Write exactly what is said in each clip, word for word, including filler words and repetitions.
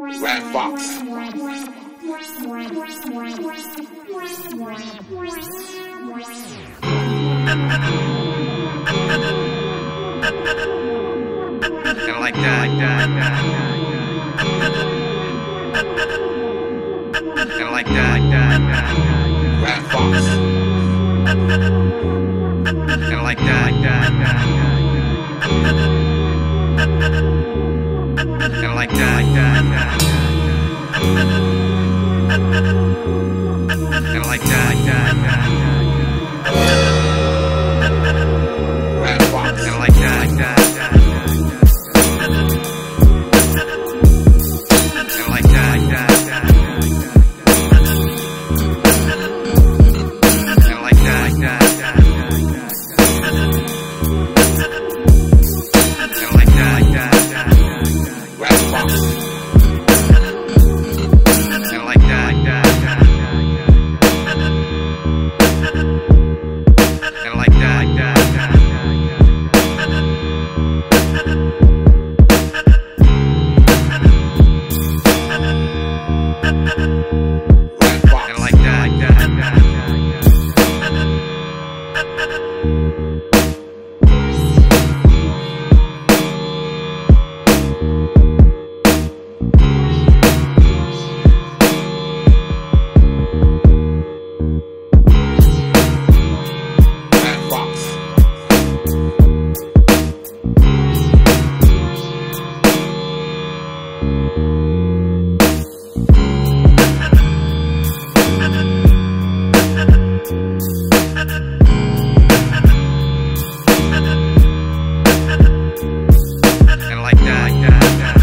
Red Fox. Kinda like that, that, that. Kinda like that, that, that. Red Fox. Kinda like that, that, that. Kinda like that, that, that. Kinda like that, that, that. Red Fox. Kinda like that, that, that. Kinda like that, that, that. Kinda like that, that, that. Kinda like that, that, that. Red Fox. Kinda like that, that, that. Kinda like that, that, that. Red Fox. Kinda like that, that, that. Red Fox. Kinda like that, that, that.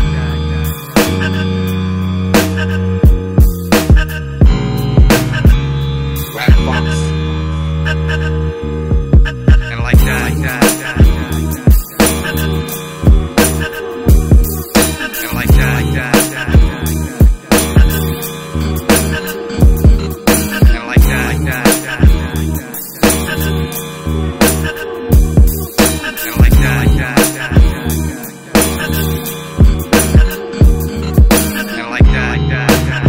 Red Fox. Kinda like that, that, that. Kinda like that, that, that. Kinda like that, that, that. Kinda like that, that, that. Kinda like that, that, that.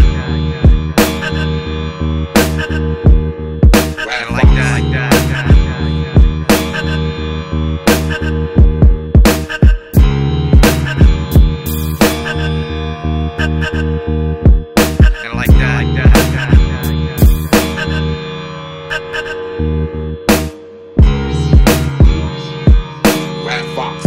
Red Kinda like that, that, that. Kinda like that, that, that. Red Fox.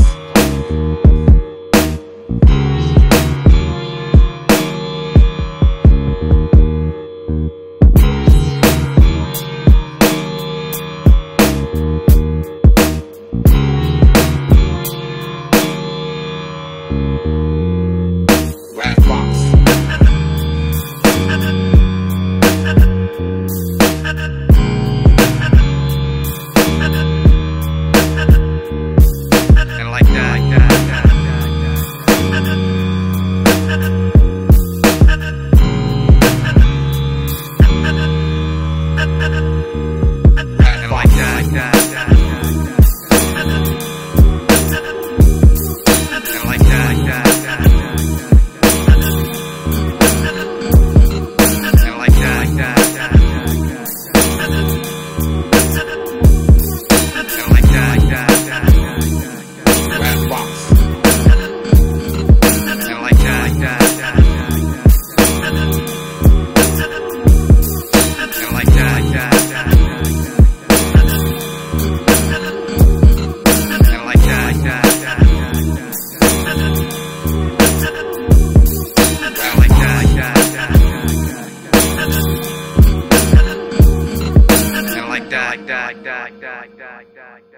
Red Fox. Kinda like that, that, that. Red Kinda Fox. like that, that, that. Kinda like that, that, that. Kinda like that, that, that. Kinda like that, that, that. Red Fox. Kinda like that, that, that. Kinda like that, that, that. Kinda like that, that, that. Kinda like that, that, that. Kinda like that, that, that, that, that, that.